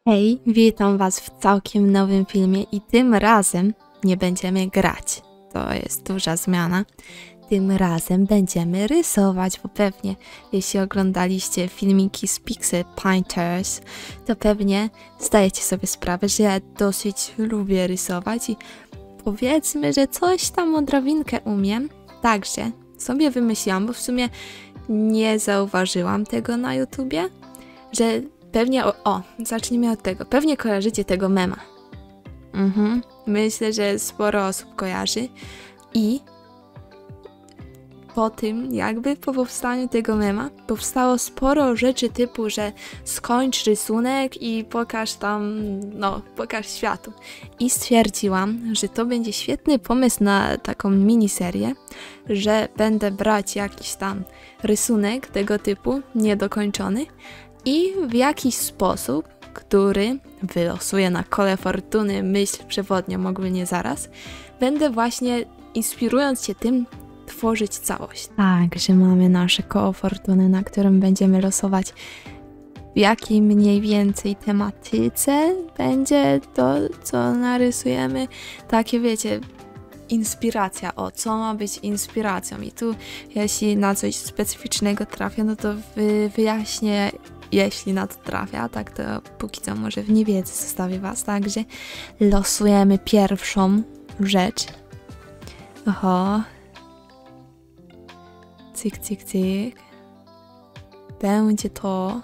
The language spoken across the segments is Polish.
Hej, witam Was w całkiem nowym filmie i tym razem nie będziemy grać. To jest duża zmiana. Tym razem będziemy rysować, bo pewnie jeśli oglądaliście filmiki z Pixel Painters, to pewnie zdajecie sobie sprawę, że ja dosyć lubię rysować i powiedzmy, że coś tam odrobinkę umiem. Także sobie wymyśliłam, bo w sumie nie zauważyłam tego na YouTubie, że pewnie, zacznijmy od tego. Pewnie kojarzycie tego mema. Myślę, że sporo osób kojarzy. I po powstaniu tego mema, powstało sporo rzeczy typu, że skończ rysunek i pokaż światu. I stwierdziłam, że to będzie świetny pomysł na taką miniserię, że będę brać jakiś tam rysunek tego typu, niedokończony, i w jakiś sposób, który wylosuję na kole fortuny, myśl przewodnią ogólnie zaraz, będę właśnie, inspirując się tym, tworzyć całość. Tak, że mamy nasze koło fortuny, na którym będziemy losować, w jakiej mniej więcej tematyce będzie to, co narysujemy. Takie, wiecie, inspiracja, co ma być inspiracją. I tu, jeśli na coś specyficznego trafia, no to wyjaśnię, jeśli na to trafia, tak to póki co może w niewiedzy zostawię Was. Także losujemy pierwszą rzecz. Cyk, cyk, cyk. Będzie to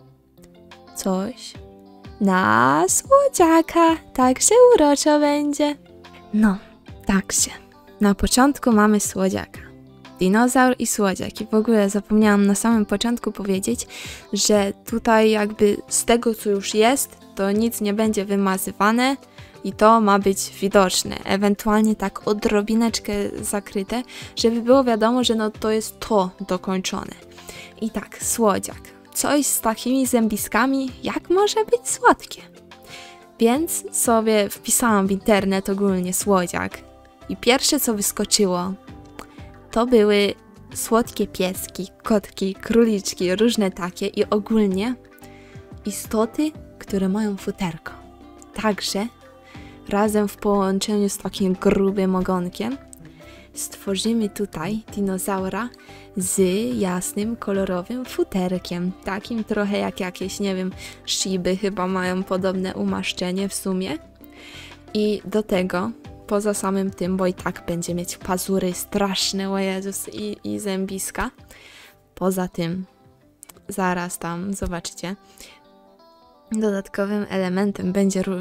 coś na słodziaka, także uroczo będzie. No, także na początku mamy słodziaka. Dinozaur i słodziak. I w ogóle zapomniałam na samym początku powiedzieć, że tutaj jakby z tego, co już jest, to nic nie będzie wymazywane i to ma być widoczne. Ewentualnie tak odrobineczkę zakryte, żeby było wiadomo, że no to jest to dokończone. I tak, słodziak. Coś z takimi zębiskami, jak może być słodkie? Więc sobie wpisałam w internet ogólnie słodziak i pierwsze, co wyskoczyło, to były słodkie pieski, kotki, króliczki, różne takie i ogólnie istoty, które mają futerko. Także razem w połączeniu z takim grubym ogonkiem stworzymy tutaj dinozaura z jasnym, kolorowym futerkiem. Takim trochę jak jakieś, nie wiem, shiby chyba mają podobne umaszczenie w sumie. I do tego, poza samym tym, bo i tak będzie mieć pazury straszne, o Jezus, i zębiska. Poza tym, zaraz tam zobaczycie, dodatkowym elementem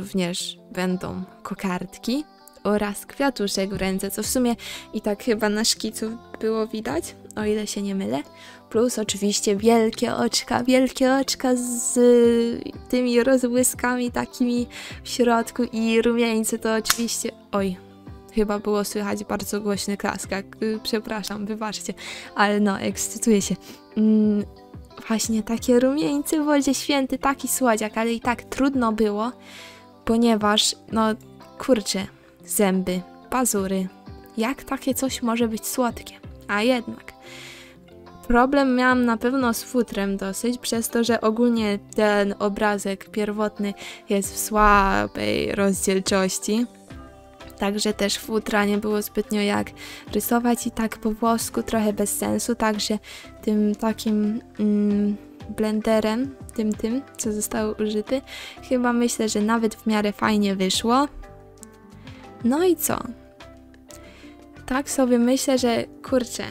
będą kokardki oraz kwiatuszek w ręce, co w sumie i tak chyba na szkicu było widać, o ile się nie mylę. Plus oczywiście wielkie oczka z tymi rozbłyskami takimi w środku i rumieńce to oczywiście... Oj, chyba było słychać bardzo głośny klaskak. Przepraszam, wybaczcie, ale no, ekscytuję się. Właśnie takie rumieńce w wodzie święty, taki słodziak, ale i tak trudno było, ponieważ, no kurczę, zęby, pazury, jak takie coś może być słodkie? A jednak, problem miałam na pewno z futrem dosyć, przez to, że ogólnie ten obrazek pierwotny jest w słabej rozdzielczości. Także też futra nie było zbytnio jak rysować i tak po włosku trochę bez sensu, także tym takim blenderem, tym, co zostało użyty, chyba myślę, że nawet w miarę fajnie wyszło. No i co? Tak sobie myślę, że kurczę,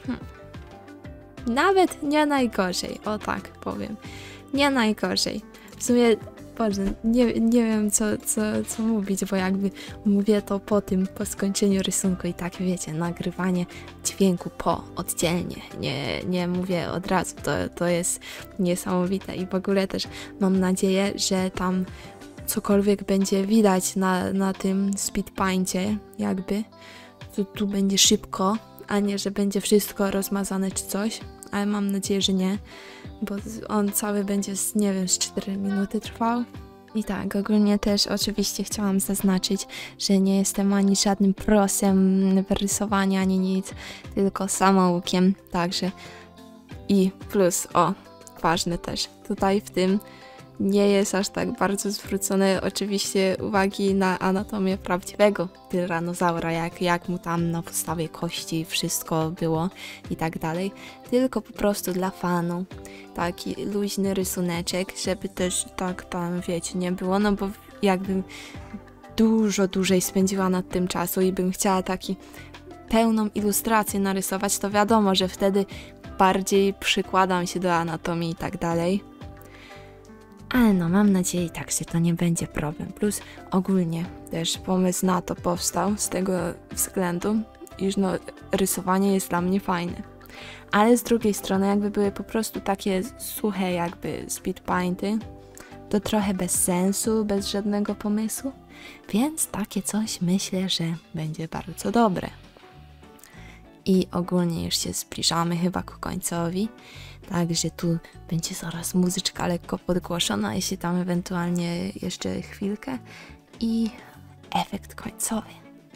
nawet nie najgorzej, o tak powiem, nie najgorzej. W sumie, Boże, nie wiem co mówić, bo jakby mówię to po skończeniu rysunku i tak wiecie, nagrywanie dźwięku oddzielnie, nie mówię od razu, to jest niesamowite i w ogóle też mam nadzieję, że tam cokolwiek będzie widać na tym speedpaincie jakby, to tu będzie szybko, a nie, że będzie wszystko rozmazane czy coś, ale mam nadzieję, że nie, bo on cały będzie z 4 minuty trwał. I tak, ogólnie też oczywiście chciałam zaznaczyć, że nie jestem ani żadnym prosem w rysowaniu, ani nic, tylko samoukiem, także i plus, ważne też, tutaj w tym nie jest aż tak bardzo zwrócone oczywiście uwagi na anatomię prawdziwego tyranozaura, jak mu tam na podstawie kości wszystko było i tak dalej, tylko po prostu dla fanu taki luźny rysuneczek, żeby też tak tam, wiecie, nie było, no bo jakbym dużo dłużej spędziła nad tym czasu i bym chciała taki pełną ilustrację narysować, to wiadomo, że wtedy bardziej przykładam się do anatomii i tak dalej. Ale no, mam nadzieję tak, że to nie będzie problem. Plus ogólnie też pomysł na to powstał z tego względu, iż no, rysowanie jest dla mnie fajne. Ale z drugiej strony jakby były po prostu takie suche jakby speed painty, to trochę bez sensu, bez żadnego pomysłu. Więc takie coś myślę, że będzie bardzo dobre. I ogólnie już się zbliżamy chyba ku końcowi. Także tu będzie zaraz muzyczka lekko podgłoszona, jeśli tam ewentualnie jeszcze chwilkę. I efekt końcowy.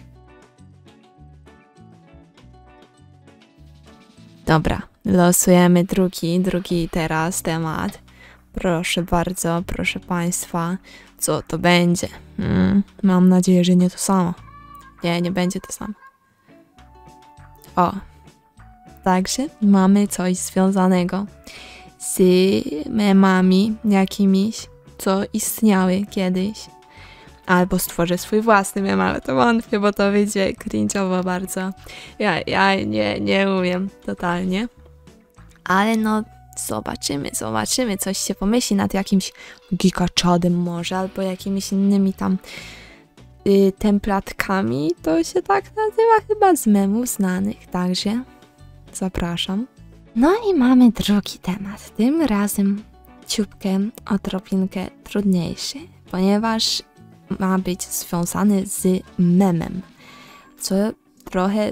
Dobra, losujemy drugi teraz temat. Proszę bardzo, proszę Państwa, co to będzie? Mam nadzieję, że nie to samo. Nie będzie to samo. O, także mamy coś związanego z memami jakimiś, co istniały kiedyś. Albo stworzę swój własny mem, ale to wątpię, bo to wyjdzie cringe'owo bardzo. Ja nie umiem totalnie. Ale no, zobaczymy, coś się pomyśli nad jakimś gigaczadem może, albo jakimiś innymi tam templatkami. To się tak nazywa chyba z memów znanych, także zapraszam. No i mamy drugi temat, tym razem ciupkę odrobinkę trudniejszy, ponieważ ma być związany z memem, co trochę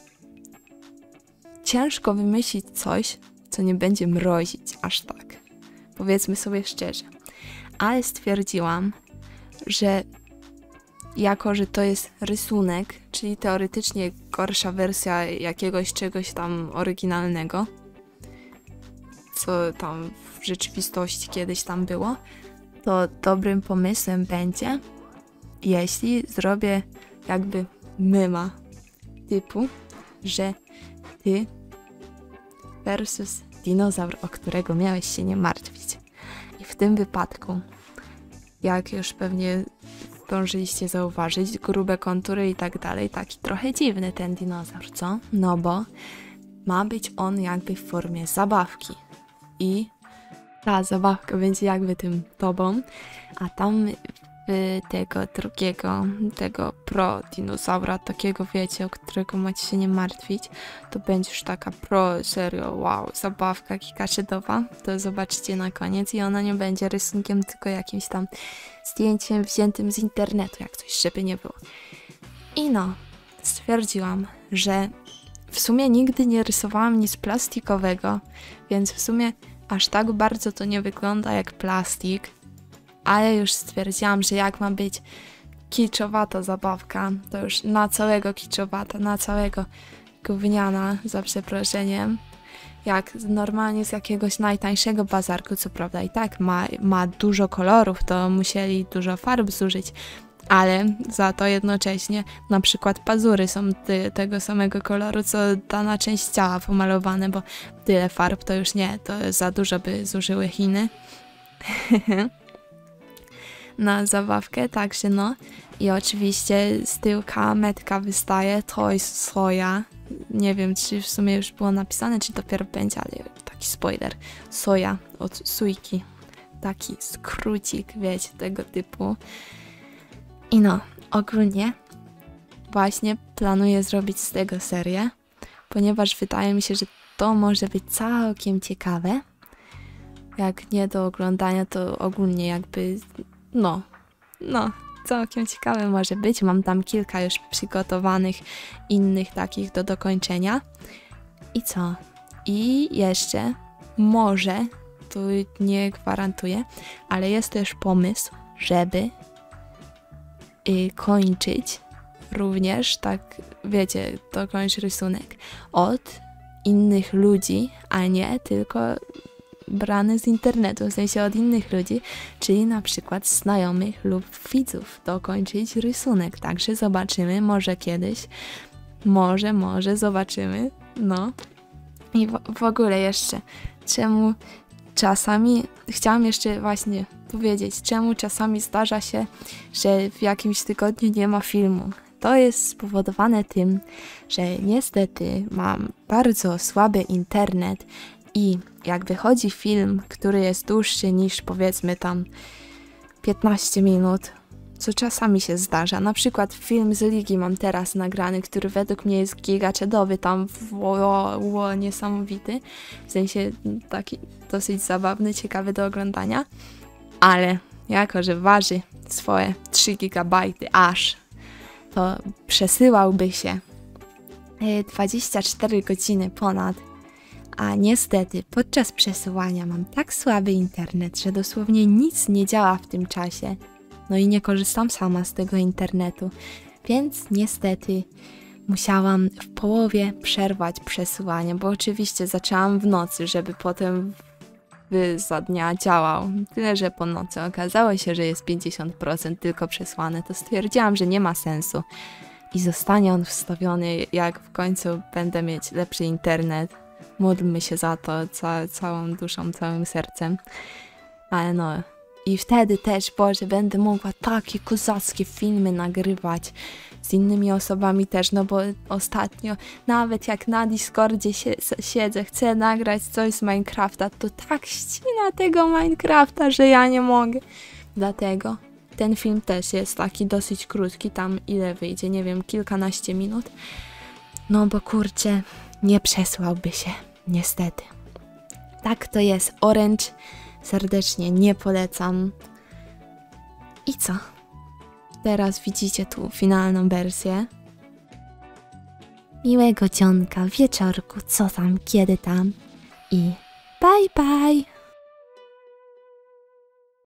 ciężko wymyślić coś, co nie będzie mrozić aż tak. Powiedzmy sobie szczerze. Ale stwierdziłam, że jako, że to jest rysunek, czyli teoretycznie gorsza wersja jakiegoś czegoś tam oryginalnego, co tam w rzeczywistości kiedyś tam było, to dobrym pomysłem będzie, jeśli zrobię jakby mema typu, że ty versus dinozaur, o którego miałeś się nie martwić. I w tym wypadku, jak już pewnie zdążyliście zauważyć, grube kontury i tak dalej, taki trochę dziwny ten dinozaur, co? No bo ma być on jakby w formie zabawki. I ta zabawka będzie jakby tym tobą, a tam tego drugiego, tego pro dinozaura, takiego wiecie, o którego macie się nie martwić, to będzie już taka pro, serio, wow, zabawka gigaszydowa, to zobaczycie na koniec i ona nie będzie rysunkiem, tylko jakimś tam zdjęciem wziętym z internetu, jak coś, żeby nie było. I no, stwierdziłam, że w sumie nigdy nie rysowałam nic plastikowego, więc w sumie aż tak bardzo to nie wygląda jak plastik, ale już stwierdziłam, że jak ma być kiczowata zabawka, to już na całego kiczowata, na całego gówniana, za przeproszeniem, jak normalnie z jakiegoś najtańszego bazarku, co prawda i tak ma dużo kolorów, to musieli dużo farb zużyć, ale za to jednocześnie na przykład pazury są tego samego koloru, co dana część ciała pomalowane, bo tyle farb to już nie, to za dużo by zużyły Chiny. Na zabawkę, także no. I oczywiście z tyłka metka wystaje, to jest soja. Nie wiem, czy w sumie już było napisane, czy dopiero będzie, ale taki spoiler. Soja od sójki. Taki skrócik, wiecie, tego typu. I no, ogólnie właśnie planuję zrobić z tego serię, ponieważ wydaje mi się, że to może być całkiem ciekawe. Jak nie do oglądania, to ogólnie jakby no, całkiem ciekawe może być. Mam tam kilka już przygotowanych innych takich do dokończenia. I co? I jeszcze może, tu nie gwarantuję, ale jest też pomysł, żeby kończyć również, tak wiecie, dokończ rysunek od innych ludzi, a nie tylko brane z internetu, w sensie od innych ludzi, czyli na przykład znajomych lub widzów, dokończyć rysunek. Także zobaczymy, może kiedyś, może zobaczymy, no. I w ogóle jeszcze, czemu czasami, chciałam jeszcze właśnie powiedzieć, czemu czasami zdarza się, że w jakimś tygodniu nie ma filmu. To jest spowodowane tym, że niestety mam bardzo słaby internet i jak wychodzi film, który jest dłuższy niż powiedzmy tam 15 minut, co czasami się zdarza. Na przykład film z Ligi mam teraz nagrany, który według mnie jest gigaczedowy, tam niesamowity, w sensie taki dosyć zabawny, ciekawy do oglądania, ale jako, że waży swoje 3 gigabajty aż, to przesyłałby się 24 godziny ponad, a niestety podczas przesyłania mam tak słaby internet, że dosłownie nic nie działa w tym czasie. No i nie korzystam sama z tego internetu, więc niestety musiałam w połowie przerwać przesyłanie, bo oczywiście zaczęłam w nocy, żeby potem za dnia działał. Tyle, że po nocy okazało się, że jest 50% tylko przesłane, to stwierdziłam, że nie ma sensu i zostanie on wstawiony, jak w końcu będę mieć lepszy internet. Módlmy się za to całą duszą, całym sercem. Ale no, i wtedy też, Boże, będę mogła takie kozackie filmy nagrywać z innymi osobami też, no bo ostatnio nawet jak na Discordzie siedzę, chcę nagrać coś z Minecrafta, to tak ścina tego Minecrafta, że ja nie mogę. Dlatego ten film też jest taki dosyć krótki, tam ile wyjdzie, nie wiem, kilkanaście minut. No bo kurczę, nie przesłałby się, niestety. Tak to jest, Orange serdecznie nie polecam. I co? Teraz widzicie tu finalną wersję. Miłego dzionka, wieczorku, co tam, kiedy tam. I bye bye!